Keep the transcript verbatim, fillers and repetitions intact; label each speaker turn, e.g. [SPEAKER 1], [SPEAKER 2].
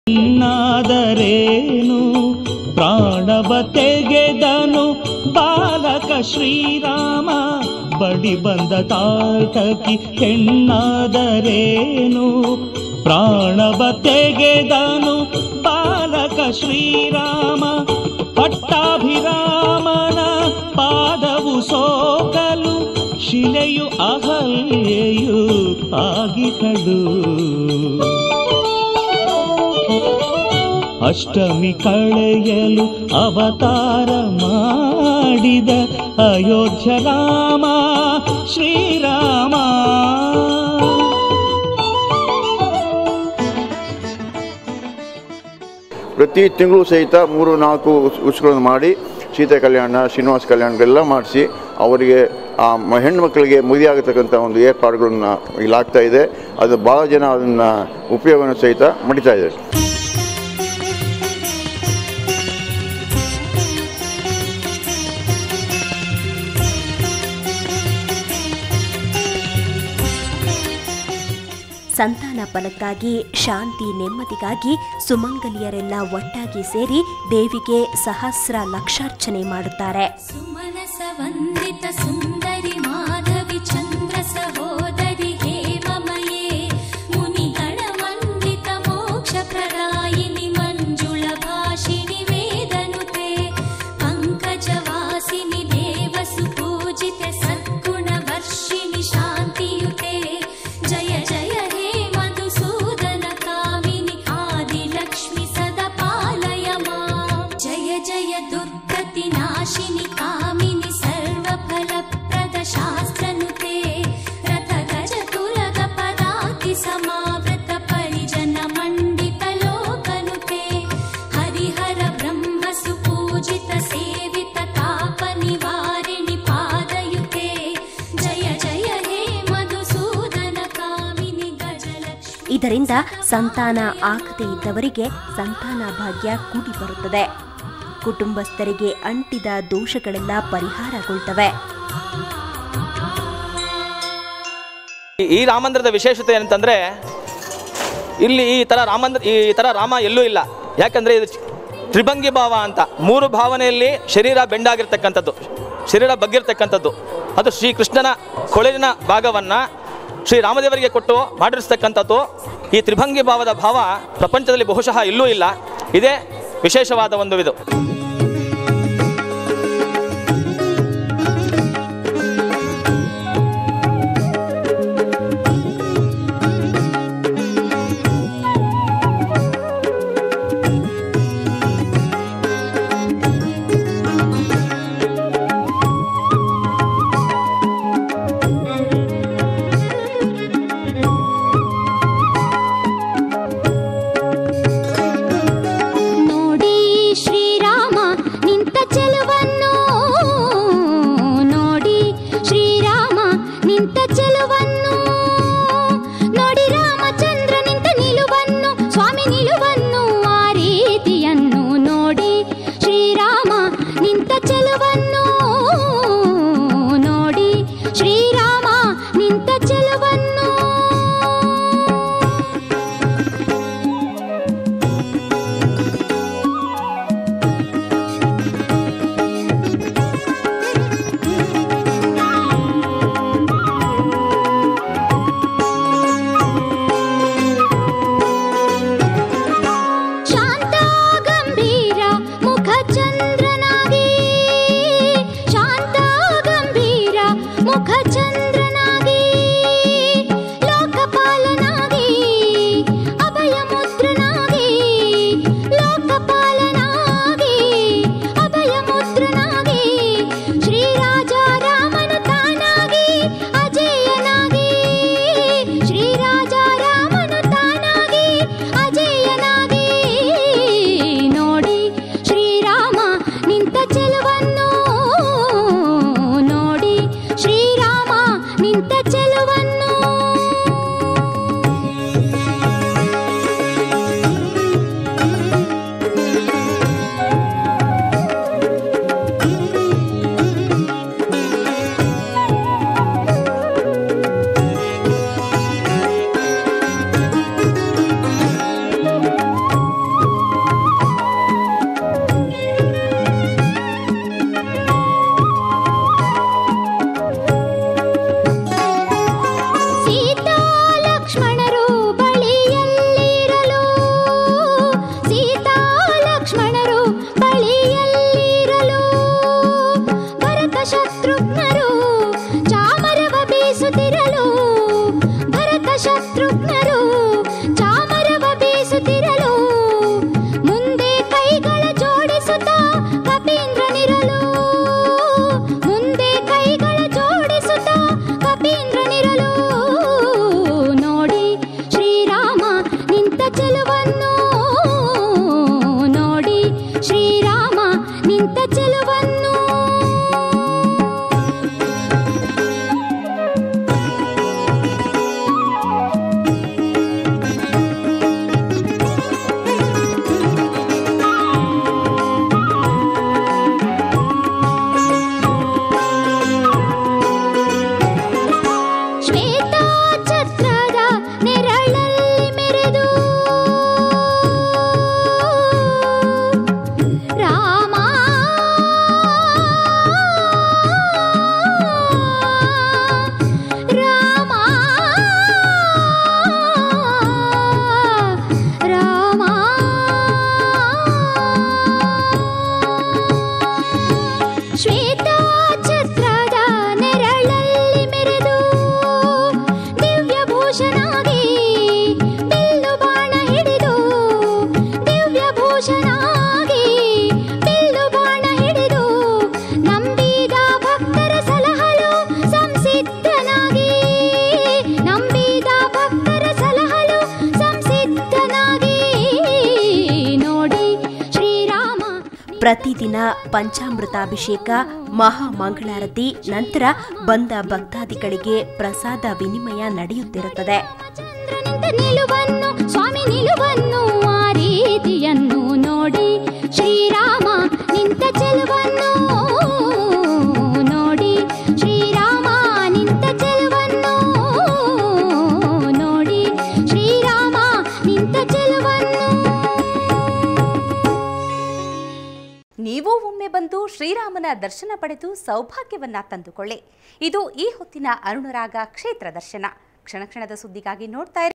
[SPEAKER 1] ಹೆಣ್ಣಾದರೇನು ಪ್ರಾಣವ ತೆಗೆದನು ಬಾಲಕ ಶ್ರೀರಾಮ ಬಡಿ ಬಂದ ತಾಟಕಿ. ಹೆಣ್ಣಾದರೇನು ಪ್ರಾಣವ ತೆಗೆದನು ಬಾಲಕ ಶ್ರೀರಾಮ ಪಟ್ಟಾಭಿರಾಮನ ಪಾದವು ಸೋಕಲು ಶಿಲೆಯು ಅಹಲ್ಯೆಯು ಆಗಿಹಳು. ಅಷ್ಟಮಿ ಕಳೆಯಲು ಅವತಾರ ಮಾಡಿದ ಅಯೋಧ್ಯ ರಾಮ ಶ್ರೀರಾಮ.
[SPEAKER 2] ಪ್ರತಿ ತಿಂಗಳು ಸಹಿತ ಮೂರು ನಾಲ್ಕು ಉತ್ಸವಗಳನ್ನು ಮಾಡಿ ಸೀತೆ ಕಲ್ಯಾಣ ಶ್ರೀನಿವಾಸ ಕಲ್ಯಾಣಗಳೆಲ್ಲ ಮಾಡಿಸಿ ಅವರಿಗೆ ಆ ಹೆಣ್ಣು ಮಕ್ಕಳಿಗೆ ಮದುವೆಯಾಗತಕ್ಕಂಥ ಒಂದು ಏರ್ಪಾಡುಗಳನ್ನು ಇಲ್ಲಾಗ್ತಾ ಇದೆ. ಅದು ಭಾಳ ಜನ ಅದನ್ನು ಉಪಯೋಗವನ್ನು ಸಹಿತ ಮಾಡಿತಾ ಇದ್ದಾರೆ.
[SPEAKER 3] ಸಂತಾನ ಫಲಕ್ಕಾಗಿ ಶಾಂತಿ ನೆಮ್ಮದಿಗಾಗಿ ಸುಮಂಗಲಿಯರೆಲ್ಲ ಒಟ್ಟಾಗಿ ಸೇರಿ ದೇವಿಗೆ ಸಹಸ್ರ ಲಕ್ಷಾರ್ಚನೆ ಮಾಡುತ್ತಾರೆ.
[SPEAKER 4] ಸುಮನಸ ವಂದಿತ ಸುಂದರಿ ಮಾಧವಿ ಚಂದ್ರ ಸಹೋದರಿ ಹೇಮಮಯೇ ಮುನಿಗಣ ವಂದಿತ ಮೋಕ್ಷ ಪ್ರದಾಯಿನಿ ಮಂಜುಳ ಭಾಷಿಣಿ ವೇದನುತೆ ಪಂಕಜವಾಸಿನಿ ದೇವಸು ಪೂಜಿತ ಸದ್ಗುಣ ವರ್ಷಿಣಿ ಶಾಂತಿಯುತೆ ಜಯ ಜಯ नाशिनी कामिनी सर्वफलप्रद शास्त्रनुते रथ गज तुलग पदाति समावृत परिजन मंडित लोकनुते हरिहर ब्रह्म सुपूजित सेवित ताप निवारिणि पादयुते जय जय हे मधुसूदन कामिनी गजलक्ष्मी.
[SPEAKER 3] ಇದರಿಂದ ಸಂತಾನ ಆಗದೇ ಇದ್ದವರಿಗೆ ಸಂತಾನ ಭಾಗ್ಯ ಕೂಡಿ ಬರುತ್ತದೆ. ಕುಟುಂಬಸ್ಥರಿಗೆ ಅಂಟಿದ ದೋಷಗಳೆಲ್ಲ ಪರಿಹಾರಗೊಳ್ತವೆ.
[SPEAKER 5] ಈ ರಾಮಂದಿರದ ವಿಶೇಷತೆ ಏನಂತಂದರೆ ಇಲ್ಲಿ ಈ ಥರ ರಾಮಂದ್ರ ಈ ಥರ ರಾಮ ಎಲ್ಲೂ ಇಲ್ಲ. ಯಾಕಂದರೆ ಇದು ತ್ರಿಭಂಗಿ ಭಾವ ಅಂತ ಮೂರು ಭಾವನೆಯಲ್ಲಿ ಶರೀರ ಬೆಂಡಾಗಿರ್ತಕ್ಕಂಥದ್ದು, ಶರೀರ ಬಗ್ಗಿರ್ತಕ್ಕಂಥದ್ದು. ಅದು ಶ್ರೀಕೃಷ್ಣನ ಕೊಳಲಿನ ಭಾಗವನ್ನು ಶ್ರೀರಾಮದೇವರಿಗೆ ಕೊಟ್ಟು ಮಾಡಿರ್ತಕ್ಕಂಥದ್ದು. ಈ ತ್ರಿಭಂಗಿ ಭಾವದ ಭಾವ ಪ್ರಪಂಚದಲ್ಲಿ ಬಹುಶಃ ಎಲ್ಲೂ ಇಲ್ಲ. ಇದೇ ವಿಶೇಷವಾದ ಒಂದು ಇದು.
[SPEAKER 4] ನಿಂತ ಚೆಲುವನ್ನು
[SPEAKER 3] ಪ್ರತಿದಿನ ಪಂಚಾಮೃತಾಭಿಷೇಕ, ಮಹಾಮಂಗಳಾರತಿ ನಂತರ ಬಂದ ಭಕ್ತಾದಿಗಳಿಗೆ ಪ್ರಸಾದ ವಿನಿಮಯ ನಡೆಯುತ್ತಿರುತ್ತದೆ.
[SPEAKER 4] ನಿಲುವನ್ನು ಸ್ವಾಮಿ ನಿಲುವನ್ನು ಆ ರೀತಿಯನ್ನು ನೋಡಿ ಶ್ರೀರಾಮ ನಿಂತ ಚೆಲುವನ್ನು ನೋಡಿ ಶ್ರೀರಾಮ ನಿಂತ ಚೆಲುವನ್ನು ನೋಡಿ ಶ್ರೀರಾಮ ನಿಂತ ಚೆಲುವನ್ನು.
[SPEAKER 6] ನೀವು ಒಮ್ಮೆ ಬಂದು ಶ್ರೀರಾಮನ ದರ್ಶನ ಪಡೆದು ಸೌಭಾಗ್ಯವನ್ನ ತಂದುಕೊಳ್ಳಿ. ಇದು ಈ ಹೊತ್ತಿನ ಅರುಣರಾಗ ಕ್ಷೇತ್ರ ದರ್ಶನ. ಕ್ಷಣ ಕ್ಷಣದ ಸುದ್ದಿಗಾಗಿ ನೋಡ್ತಾ ಇರಿ